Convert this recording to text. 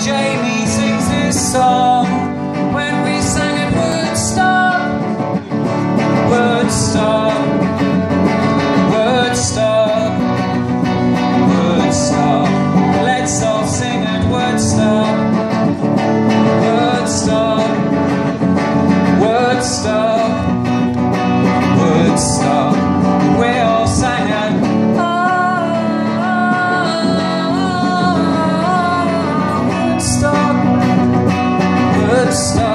Jamie sings this song when we sang at Woodstock. Woodstock, Woodstock, Woodstock. Let's all sing at Woodstock. Woodstock, Woodstock, Woodstock. We all sang at Woodstock.